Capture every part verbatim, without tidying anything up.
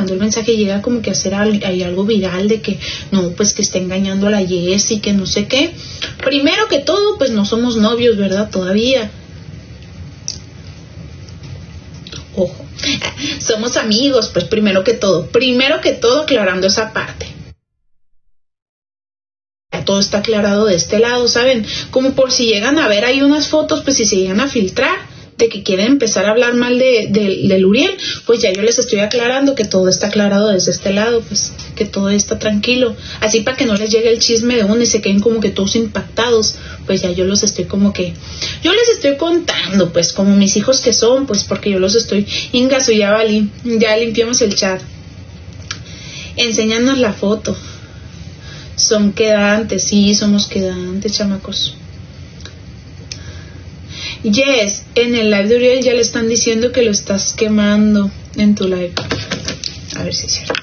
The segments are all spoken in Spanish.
mandó el mensaje llega como que a hacer al, hay algo viral de que no, pues que está engañando a la Jessie, que no sé qué. Primero que todo, pues no somos novios, ¿verdad? Todavía. Ojo, somos amigos, pues primero que todo, primero que todo aclarando esa parte. Todo está aclarado de este lado, ¿saben? Como por si llegan a ver ahí unas fotos, pues si se llegan a filtrar de que quieren empezar a hablar mal de, de, de Luriel, pues ya yo les estoy aclarando que todo está aclarado desde este lado, pues que todo está tranquilo, así para que no les llegue el chisme de uno y se queden como que todos impactados, pues ya yo los estoy como que, yo les estoy contando, pues como mis hijos que son, pues porque yo los estoy, Ingaso, ya valí, ya limpiamos el chat, enséñanos la foto, son quedantes, sí, somos quedantes, chamacos. Yes, en el live de Uriel ya le están diciendo que lo estás quemando en tu live. A ver si es cierto.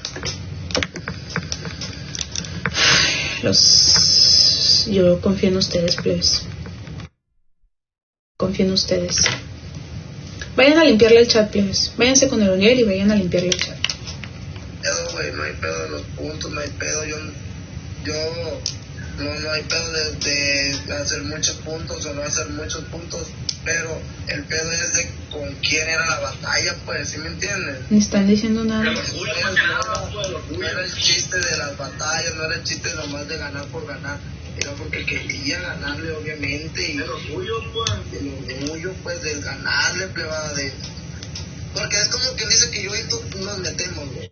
Los... Yo confío en ustedes, plebes. Confío en ustedes. Vayan a limpiarle el chat, plebes. Váyanse con el Uriel y vayan a limpiarle el chat. Pedo, güey, no hay pedo de los puntos, no hay pedo. Yo... yo no, no hay pedo de, de hacer muchos puntos o no hacer muchos puntos, pero el pedo es de con quién era la batalla, pues, ¿sí me entiendes? Ni están diciendo nada. No, no era el chiste de las batallas, no era el chiste nomás de ganar por ganar, era porque quería ganarle, obviamente, y lo tuyo, pues, lo tuyo, pues, de ganarle, plebada, de... porque es como que dice que yo y tú nos metemos, güey.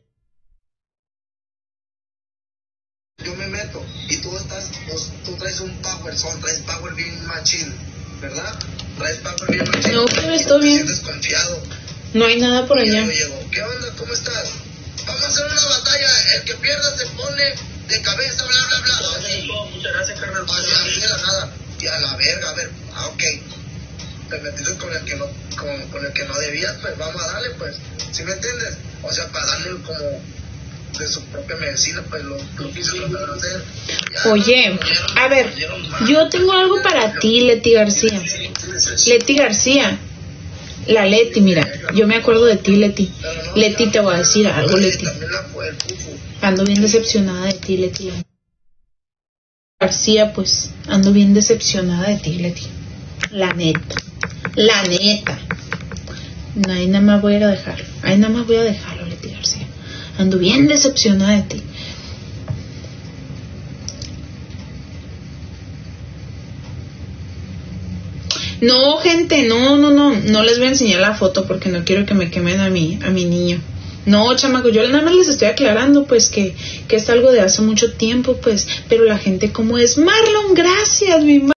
Yo me meto y tú estás, pues, tú traes un power, son, traes power bien machín, ¿verdad? Traes power bien machín. No, pero estoy bien. Desconfiado. No hay nada por allá. Yo llego, ¿qué onda? ¿Cómo estás? Vamos a hacer una batalla, el que pierda se pone de cabeza, bla, bla, bla. Así. Muchas gracias, carnal. Así de la nada. Y a la verga, a ver, ah, ok. Te metiste con el que no, con, con el que no debías, pues vamos a darle, pues. ¿Sí me entiendes? O sea, para darle como... de su propia medicina, pues lo, lo que hizo lo hacer. Ya, oye, a ver, yo tengo algo para ti, Leti García. Leti García. La Leti, mira, yo me acuerdo de ti, Leti. Leti, te voy a decir algo, Leti. Ando bien decepcionada de ti, Leti. García, pues, ando bien decepcionada de ti, Leti. La neta. La neta. Ahí nada más voy a dejarlo. Ahí nada más voy a dejarlo, Leti García. Ando bien decepcionada de ti. No, gente, no, no, no. No les voy a enseñar la foto porque no quiero que me quemen a mí, a mi niño. No, chamaco, yo nada más les estoy aclarando, pues, que, que es algo de hace mucho tiempo, pues. Pero la gente como es, Marlon, gracias, mi